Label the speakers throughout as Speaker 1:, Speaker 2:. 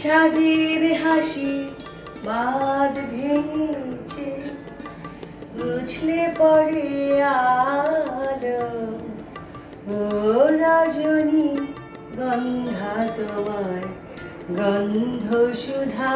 Speaker 1: চাঁদের হাসি বাঁধ ভেঙেছে, বুঝলে পরে আলো ও রজনী গন্ধা তোমায় গন্ধ সুধা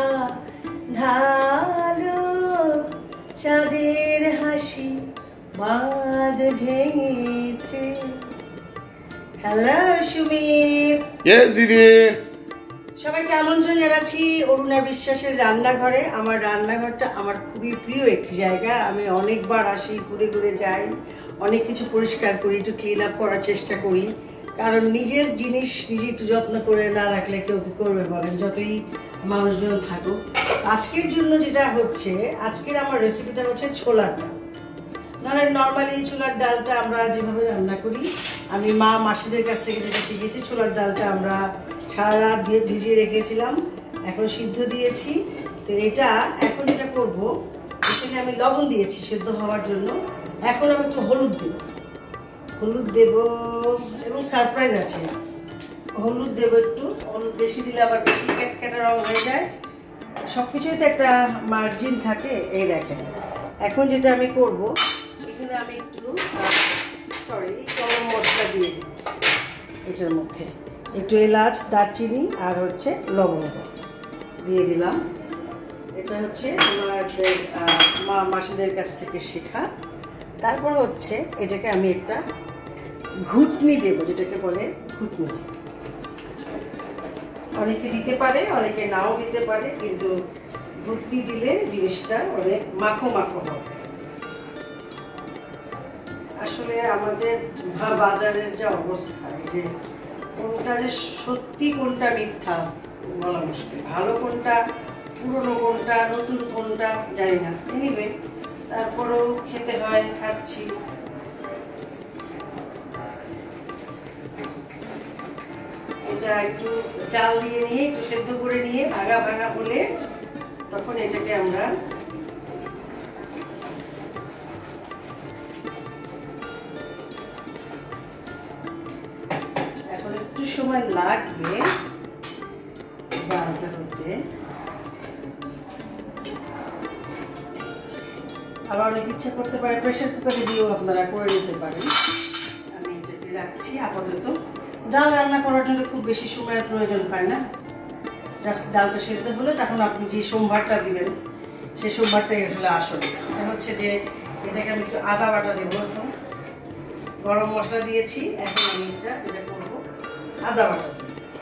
Speaker 1: ঢালো, চাঁদের হাসি বাঁধ ভেঙেছে। হ্যালো সুমিত।
Speaker 2: ইয়েস দিদি।
Speaker 1: সবাইকে আমন্ত্রণ জানাচ্ছি অরুণা বিশ্বাসের রান্নাঘরে। আমার রান্নাঘরটা আমার খুবই প্রিয় একটি জায়গা। আমি অনেকবার আসি, ঘুরে ঘুরে যাই, অনেক কিছু পরিষ্কার করি, একটু ক্লিন আপ করার চেষ্টা করি। কারণ নিজের জিনিস নিজে একটু যত্ন করে না রাখলে কেউ কি করবে বলেন, যতই মানুষজন থাকুক। আজকের জন্য যেটা হচ্ছে, আজকের আমার রেসিপিটা হচ্ছে ছোলার ডাল। ধরেন নর্মালি ছোলার ডালটা আমরা যেভাবে রান্না করি, আমি মাসিদের কাছ থেকে যেটা শিখেছি, ছোলার ডালটা আমরা সারা রাত ভিজিয়ে রেখেছিলাম, এখন সিদ্ধ দিয়েছি। তো এটা এখন যেটা করবো, এখানে আমি লবণ দিয়েছি সিদ্ধ হওয়ার জন্য। এখন আমি একটু হলুদ দেব এবং সারপ্রাইজ আছে, হলুদ দেব একটু। হলুদ বেশি দিলে আবার বেশি ক্যাটক্যাটা রং হয়ে যায়, সব কিছুই তো একটা মার্জিন থাকে। এই দেখেন, এখন যেটা আমি করব, এখানে আমি একটু গরম মশলা দিয়ে দিই। এটার মধ্যে একটু এলাচ, দারচিনি আর হচ্ছে লবঙ্গ দিয়ে দিলাম। এটা হচ্ছে আমার মাসিদের কাছ থেকে শেখা। তারপর হচ্ছে এটাকে আমি একটা ঘুটনি দেবো, যেটাকে বলে ঘুটনি। অনেকে দিতে পারে, অনেকে নাও দিতে পারে, কিন্তু ঘুটনি দিলে জিনিসটা অনেক মাখো মাখো হবে। আসলে আমাদের বাজারের যে অবস্থা, যে কোনটা যে সত্যি কোনটা মিথ্যা বলা মুশকিল, ভালো কোনটা, পুরনো কোনটা, নতুন কোনটা জানি না। এনিওয়ে, তারপরেও খেতে হয়, খাচ্ছি। এটা একটু চাল দিয়ে নিয়ে একটু সেদ্ধ করে নিয়ে ভাঙা ভাঙা হলে তখন এটাকে আমরা এখন একটু সময় লাগবে ডালটা হতে। আবার অনেক ইচ্ছা করতে পারে প্রেশার কুকারে দিয়েও আপনারা করে নিতে পারেন। আমি এটাকে রাখছি আপাতত। ডাল রান্না করার জন্য খুব বেশি সময়ের প্রয়োজন হয় না, জাস্ট ডালটা সেদ্ধ হলে তখন আপনি যে সম্ভারটা দিবেন সেই সম্ভারটাই আসলে আসল। সেটা হচ্ছে যে এটাকে আমি একটু আদা বাটা দেবো। এখন গরম মশলা দিয়েছি, এখন আমি এটা করবো আদা বাটা।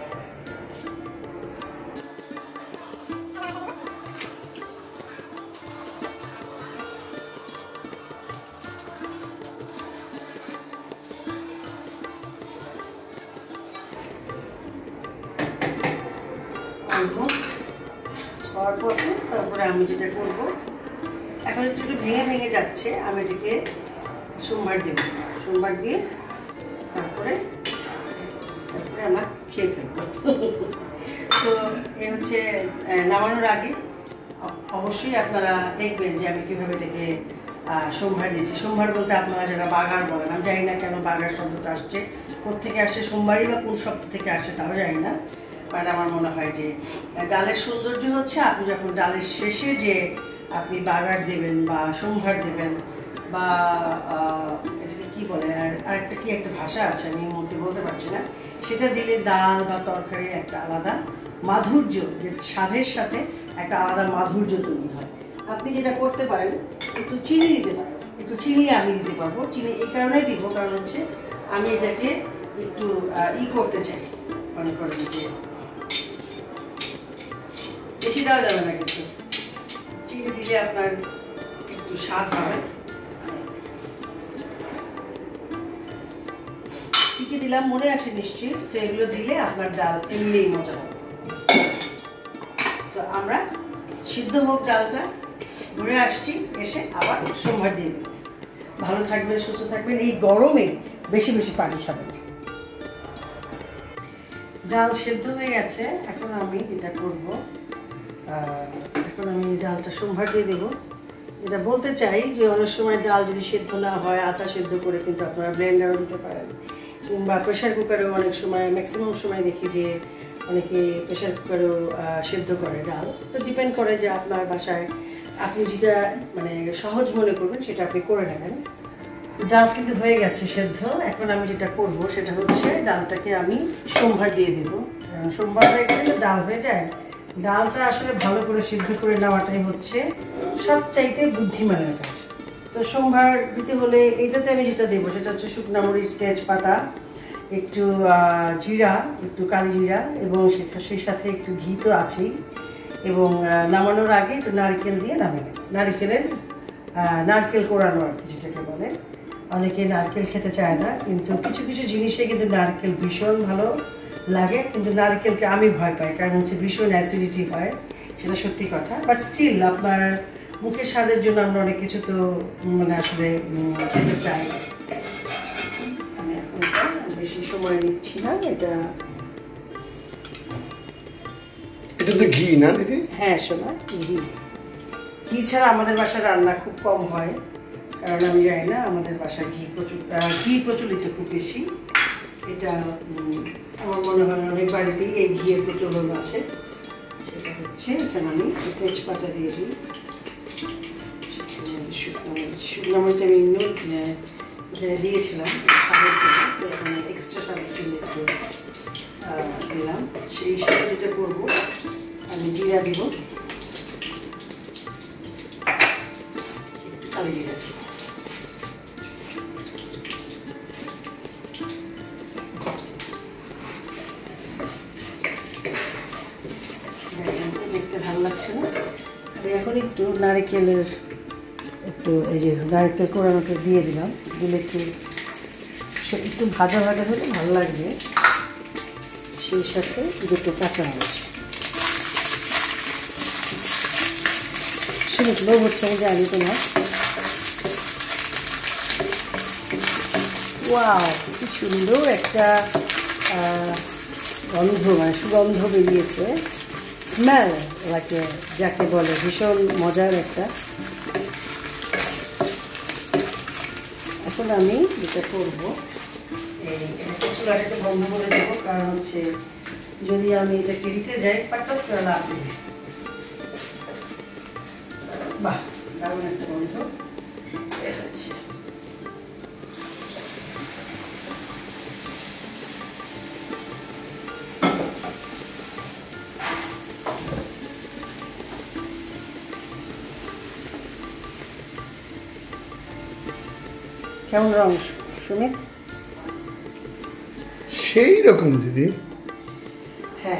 Speaker 1: হওয়ার পথে তারপরে আমি যেটা করবো, এখন একটু ভেঙে ভেঙে যাচ্ছে, আমি এটাকে সোমবার দেবো। সোমবার দিয়ে তারপরে আমরা খেয়ে ফেলবো। তো এ হচ্ছে নামানোর আগে অবশ্যই আপনারা দেখবেন যে আমি কীভাবে এটাকে সোমবার দিয়েছি। সোমবার বলতে আপনারা যারা বাগার বলেন, আমি জানি না কেন বাগার শব্দটা আসছে, কোত্থেকে আসছে, সোমবারই বা কোন শব্দ থেকে আসছে তাও জানি না। বাট আমার মনে হয় যে ডালের সৌন্দর্য হচ্ছে আপনি যখন ডালের শেষে যে আপনি বাগার দেবেন বা সোমবার দেবেন, বা এটাকে কী বলে, আরেকটা কি একটা ভাষা আছে আমি মধ্যে বলতে পারছি না, সেটা দিলে ডাল বা তরকারি একটা আলাদা মাধুর্য, যে স্বাদের সাথে একটা আলাদা মাধুর্য তৈরি হয়। আপনি যেটা করতে পারেন, একটু চিনি দিতে পারেন। একটু চিনি আমি দিতে পারবো। চিনি এই কারণেই দিব, কারণ হচ্ছে আমি এটাকে একটু করতে চাই, মনে করেন যে বেশি দেওয়া যাবে না, কিন্তু চিনি দিলে আপনার একটু স্বাদ হবে। কি কি দিলাম মনে আছে নিশ্চয়ই, সেগুলো দিলে আপনার ডাল এমনিই মজা হবে। আমরা সিদ্ধ হোক ডালটা, ঘুরে আসছি, এসে আবার সোমবার দিয়ে দেব। ভালো থাকবেন, সুস্থ থাকবেন। এই গরমে বেশি বেশি পানি খাবেন। ডাল সেদ্ধ হয়ে গেছে, এখন আমি যেটা করবো, এখন আমি ডালটা সোমবার দিয়ে দেবো। যেটা বলতে চাই যে অনেক সময় ডাল যদি সেদ্ধ না হয়, আটা সেদ্ধ করে কিন্তু আপনারা ব্লেন্ডারও দিতে পারেন, কিংবা প্রেশার কুকারেও অনেক সময়, ম্যাক্সিমাম সময় দেখি যে অনেকে প্রেশার কুকারেও সেদ্ধ করে ডাল। তো ডিপেন্ড করে যে আপনার বাসায় আপনি যেটা মানে সহজ মনে করবেন সেটা আপনি করে নেবেন। ডাল কিন্তু হয়ে গেছে সেদ্ধ। এখন আমি যেটা করব সেটা হচ্ছে ডালটাকে আমি সোমবার দিয়ে দেবো। সোমবারটা একটু ডাল হয়ে যায়। ডালটা আসলে ভালো করে সিদ্ধ করে নেওয়াটাই হচ্ছে সবচাইতে বুদ্ধিমানের কাজ। তো সোমবার দিতে হলে এইটাতে আমি যেটা দেবো সেটা হচ্ছে শুকনো মরিচ, তেজপাতা, একটু জিরা, একটু কালি জিরা এবং সেই সাথে একটু ঘি তো আছেই, এবং নামানোর আগে একটু নারকেল দিয়ে নামানো। নারকেল কোরানো আর কি যেটাকে বলে। অনেকে নারকেল খেতে চায় না, কিন্তু কিছু কিছু জিনিসে কিন্তু নারকেল ভীষণ ভালো লাগে, কিন্তু নারকেলকে আমি ভয় পাই, কারণ হচ্ছে ভীষণ অ্যাসিডিটি হয়, সেটা সত্যি কথা। বাট স্টিল আপনার মুখের স্বাদের জন্য আমরা অনেক কিছু তো মানে আসলে খেতে চাই। আমি এখন বেশি সময় নিচ্ছি না। এটা
Speaker 2: তো ঘি না দিদি?
Speaker 1: হ্যাঁ শোনা, ঘি ছাড়া আমাদের বাসায় রান্না খুব কম হয়, কারণ আমি জানি না আমাদের বাসায় ঘি প্রচলিত খুব বেশি। এটা আমার মনে হয় অনেক বাড়িতেই এই ঘিয়ের প্রচলন আছে। সেটা হচ্ছে এখানে আমি তেজপাতা দিয়ে দিই, শুকনো মরিচ আমি এখানে দিয়েছিলাম স্বাদের জন্য, তো এখানে এক্সট্রা স্বাদের জন্য একটু দিলাম। সেই সাথে যেটা করবো আমি জিরা দিব, একটু কালি জিরা দিব। দেখতে ভালো লাগছে না? আমি এখন একটু নারকেলের এই যে নারকেল কোরানোটা দিয়ে দিলাম। দিলে একটু ভাজা ভাজা হলে ভালো লাগবে। সেই সাথে দুটো কাঁচামরিচ। শুনে লোভ হচ্ছে, আমি জানি তোমার। ওয়াও, কি সুন্দর একটা গন্ধ, মানে সুগন্ধ বেরিয়েছে। স্মেল লাগে যাকে বলে, ভীষণ মজার একটা। এখন আমি যেটা করবো চুলাটাকে বন্ধ করে দেবো, কারণ হচ্ছে যদি আমি এটাকে দিতে যাই পাটপাট করে লাভ দেবে। বাহ, দারুণ একটা গন্ধ বের হচ্ছে। কেমন রং সুমিত?
Speaker 2: সেই রকম দিদি।
Speaker 1: হ্যাঁ,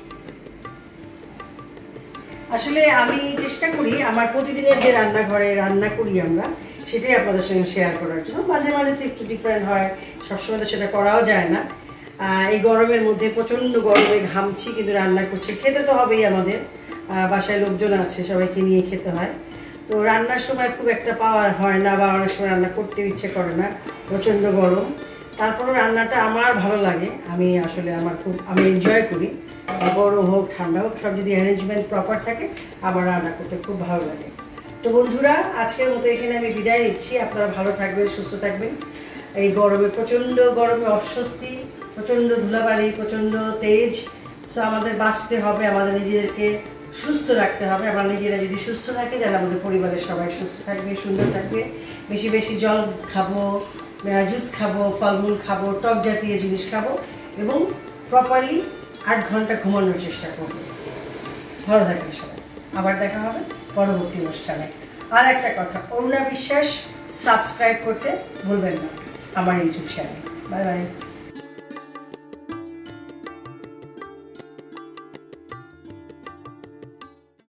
Speaker 1: আসলে আমি চেষ্টা করি আমার প্রতিদিনের যে রান্নাঘরে রান্না করি আমরা, সেটাই আপনাদের সঙ্গে শেয়ার করার জন্য। মাঝে মাঝে তো একটু ডিফারেন্ট হয়, সবসময় তো সেটা করাও যায় না। এই গরমের মধ্যে প্রচণ্ড গরমে ঘামছি, কিন্তু রান্না করছি, খেতে তো হবেই। আমাদের বাসায় লোকজন আছে, সবাইকে নিয়ে খেতে হয়। তো রান্নার সময় খুব একটা পাওয়া হয় না, বা অনেক সময় রান্না করতে ইচ্ছে করে না, প্রচণ্ড গরম। তারপরেও রান্নাটা আমার ভালো লাগে। আমি আসলে আমি এনজয় করি, গরম হোক ঠান্ডা হোক, সব যদি অ্যারেঞ্জমেন্ট প্রপার থাকে আমার রান্না করতে খুব ভালো লাগে। তো বন্ধুরা, আজকের মতো এখানে আমি বিদায় নিচ্ছি। আপনারা ভালো থাকবেন, সুস্থ থাকবেন। এই গরমে, প্রচণ্ড গরমে অস্বস্তি, প্রচণ্ড ধুলাবালি, প্রচণ্ড তেজ। সো আমাদের বাঁচতে হবে, আমাদের নিজেদেরকে সুস্থ রাখতে হবে। আমরা নিজেরা যদি সুস্থ থাকি, তাহলে আমাদের পরিবারের সবাই সুস্থ থাকবে, সুন্দর থাকবে। বেশি বেশি জল খাবো, জুস খাবো, ফলমূল খাবো, টক জাতীয় জিনিস খাবো, এবং প্রপারলি 8 ঘন্টা ঘুমানোর চেষ্টা করবো। ভালো থাকবে সবাই। আবার দেখা হবে পরবর্তী অনুষ্ঠানে। আর একটা কথা, অরুণা বিশ্বাস সাবস্ক্রাইব করতে ভুলবেন না আমার ইউটিউব চ্যানেল। Bye bye.